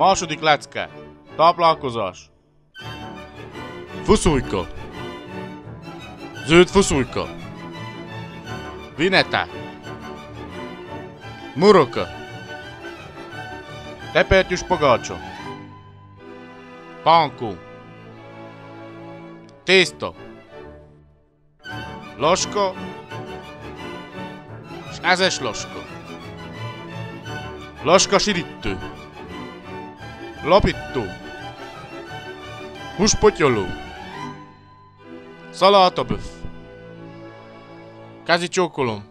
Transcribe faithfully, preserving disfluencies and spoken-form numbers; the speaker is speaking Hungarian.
Második lecke. Táplálkozás. Fuszújka. Zöld fuszújka. Vinete. Muroka. Tepertyűs pogácsa. Pánkó. Tészta. Laska. És ezes laska. Laska sirítő. Lapító. Húspotyoló. Szalátaböff. Kezi csókolom.